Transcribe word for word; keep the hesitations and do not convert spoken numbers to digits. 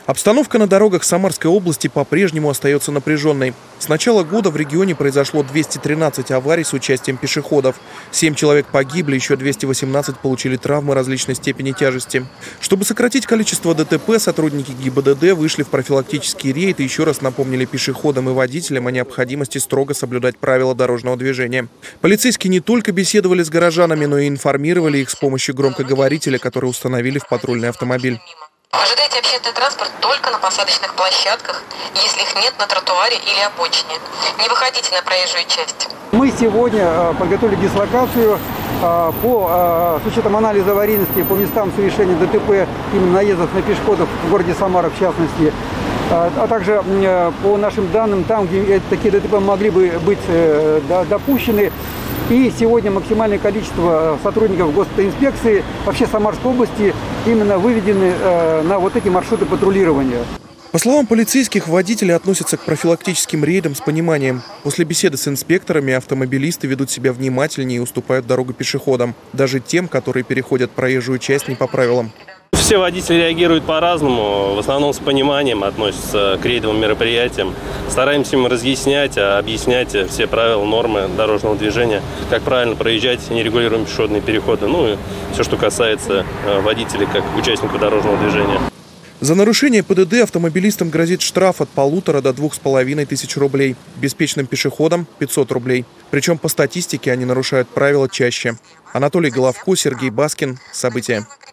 Обстановка на дорогах Самарской области по-прежнему остается напряженной. С начала года в регионе произошло двести тринадцать аварий с участием пешеходов. семь человек погибли, еще двести восемнадцать получили травмы различной степени тяжести. Чтобы сократить количество ДТП, сотрудники ГИБДД вышли в профилактический рейд и еще раз напомнили пешеходам и водителям о необходимости строго соблюдать правила дорожного движения. Полицейские не только беседовали с горожанами, но и информировали их с помощью громкоговорителя, который установили в патрульный автомобиль. Ожидайте общественный транспорт только на посадочных площадках, если их нет на тротуаре или обочине. Не выходите на проезжую часть. Мы сегодня подготовили дислокацию по, с учетом анализа аварийности по местам совершения ДТП, именно наездов на пешеходов в городе Самара в частности, а также по нашим данным, там, где такие ДТП могли бы быть допущены. И сегодня максимальное количество сотрудников госавтоинспекции вообще Самарской области именно выведены на вот эти маршруты патрулирования. По словам полицейских, водители относятся к профилактическим рейдам с пониманием. После беседы с инспекторами автомобилисты ведут себя внимательнее и уступают дорогу пешеходам, даже тем, которые переходят проезжую часть не по правилам. Все водители реагируют по-разному, в основном с пониманием относятся к рейдовым мероприятиям. Стараемся им разъяснять, объяснять все правила, нормы дорожного движения, как правильно проезжать нерегулируемые пешеходные переходы, ну и все, что касается водителей как участников дорожного движения. За нарушение ПДД автомобилистам грозит штраф от полутора до двух с половиной тысяч рублей, беспечным пешеходам – пятьсот рублей. Причем по статистике они нарушают правила чаще. Анатолий Головко, Сергей Баскин. События.